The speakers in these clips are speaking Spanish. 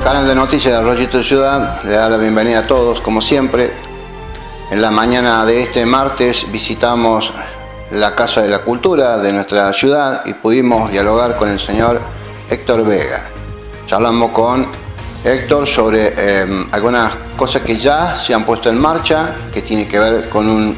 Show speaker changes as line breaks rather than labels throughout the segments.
canal de noticias de Arroyito Ciudad le da la bienvenida a todos, como siempre. En la mañana de este martes visitamos la Casa de la Cultura de nuestra ciudad y pudimos dialogar con el señor Héctor Vega. Charlamos con Héctor sobre algunas cosas que ya se han puesto en marcha, que tiene que ver con un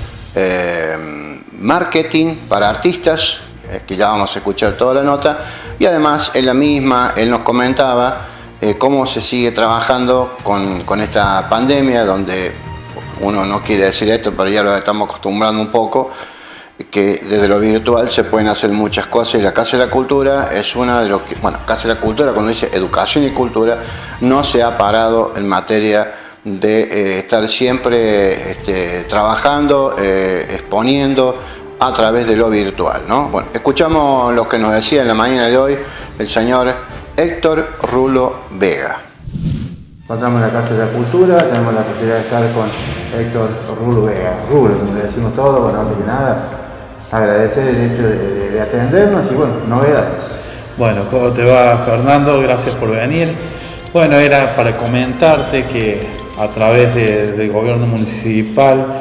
marketing para artistas, que ya vamos a escuchar toda la nota, y además él nos comentaba cómo se sigue trabajando con esta pandemia, donde uno no quiere decir esto, pero ya lo estamos acostumbrando un poco, que desde lo virtual se pueden hacer muchas cosas, y la Casa de la Cultura es una de los que, bueno, Casa de la Cultura, cuando dice educación y cultura, no se ha parado en materia de estar siempre trabajando, exponiendo a través de lo virtual, ¿no? Bueno, escuchamos lo que nos decía en la mañana de hoy el señor Héctor Rulo Vega. Encontramos en la Casa de la Cultura, tenemos la posibilidad de estar con Héctor Rulo Vega. Rulo, como le decimos todo, bueno, antes que nada, agradecer el hecho de atendernos y, bueno, novedades.
Bueno, ¿cómo te va, Fernando? Gracias por venir. Bueno, era para comentarte que a través del gobierno municipal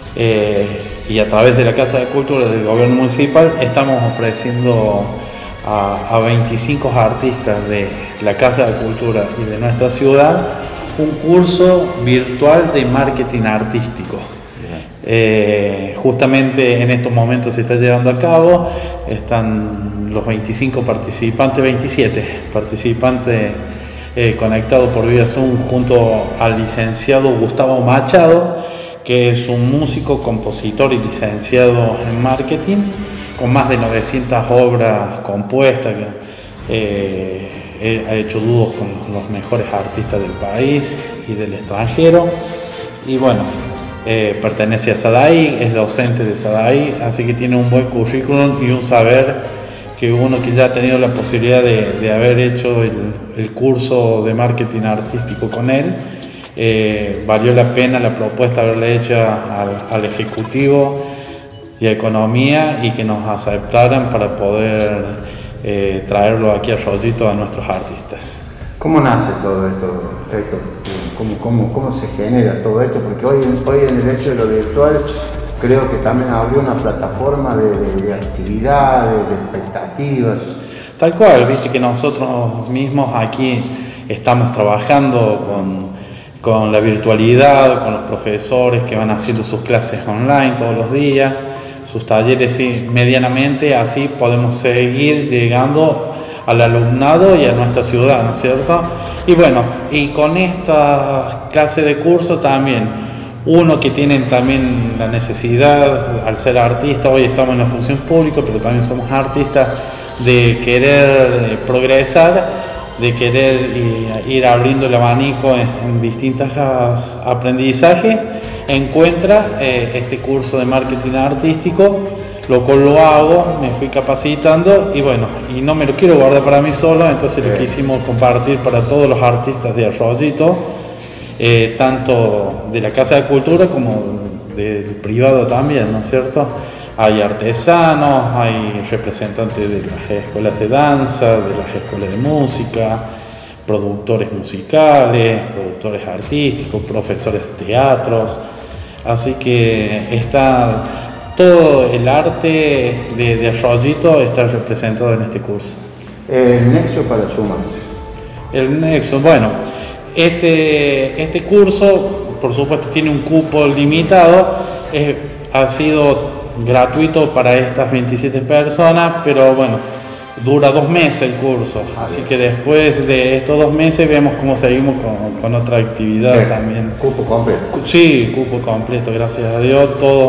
y a través de la Casa de Cultura del gobierno municipal estamos ofreciendo a 25 artistas de la Casa de Cultura y de nuestra ciudad un curso virtual de marketing artístico. Justamente en estos momentos se está llevando a cabo, están los 27 participantes conectados por vía Zoom junto al licenciado Gustavo Machado, que es un músico, compositor y licenciado en marketing, con más de 900 obras compuestas, que ha hecho dúos con los mejores artistas del país y del extranjero. Y bueno, pertenece a SADAI, es docente de SADAI, así que tiene un buen currículum y un saber que uno que ya ha tenido la posibilidad de haber hecho el curso de marketing artístico con él, valió la pena la propuesta haberle hecho al Ejecutivo y a Economía y que nos aceptaran para poder traerlo aquí a Arroyito a nuestros artistas.
¿Cómo nace todo esto, Héctor? ¿Cómo se genera todo esto? Porque hoy en el hecho de lo virtual creo que también abrió una plataforma de actividades, de expectativas.
Tal cual, viste que nosotros mismos aquí estamos trabajando con la virtualidad, con los profesores que van haciendo sus clases online todos los días, sus talleres, y medianamente así podemos seguir llegando al alumnado y a nuestra ciudad, ¿no es cierto? Y bueno, y con esta clase de curso también, uno que tienen también la necesidad, al ser artista, hoy estamos en la función pública, pero también somos artistas, de querer progresar, de querer ir abriendo el abanico en distintos aprendizajes, encuentra este curso de marketing artístico, lo cual lo hago, me fui capacitando y bueno, y no me lo quiero guardar para mí solo, entonces lo quisimos compartir para todos los artistas de Arroyito, tanto de la Casa de Cultura como del privado también, ¿no es cierto? Hay artesanos, hay representantes de las escuelas de danza, de las escuelas de música, productores musicales, productores artísticos, profesores de teatros, así que está todo el arte de Arroyito está representado en este curso.
El nexo para sumarse.
El nexo, bueno, este curso, por supuesto, tiene un cupo limitado, ha sido gratuito para estas 27 personas, pero bueno, dura 2 meses el curso, así que después de estos 2 meses vemos cómo seguimos con otra actividad, sí, también.
¿Cupo completo?
Sí, cupo completo, gracias a Dios,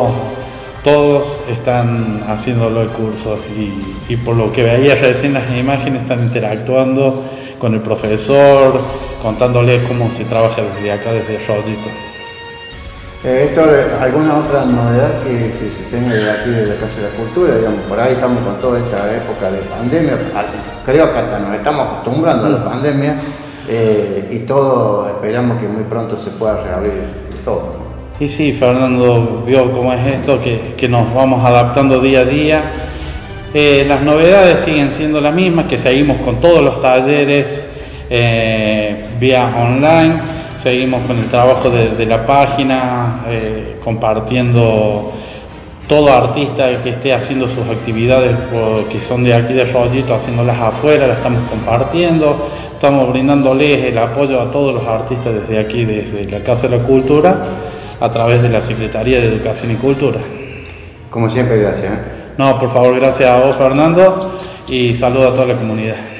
todos están haciéndolo el curso y por lo que veía recién las imágenes están interactuando con el profesor, contándoles cómo se trabaja desde acá, desde Arroyito.
Héctor, ¿alguna otra novedad que se tenga de aquí de la Casa de la Cultura? Digamos, por ahí estamos con toda esta época de pandemia, creo que hasta nos estamos acostumbrando a la pandemia y todo, esperamos que muy pronto se pueda reabrir todo.
Y sí, Fernando vio cómo es esto, que nos vamos adaptando día a día. Las novedades siguen siendo las mismas, que seguimos con todos los talleres vía online. Seguimos con el trabajo de la página, compartiendo todo artista que esté haciendo sus actividades que son de aquí de Rollito, haciéndolas afuera, las estamos compartiendo. Estamos brindándoles el apoyo a todos los artistas desde aquí, desde la Casa de la Cultura, a través de la Secretaría de Educación y Cultura.
Como siempre, gracias.
No, por favor, gracias a vos, Fernando, y saludo a toda la comunidad.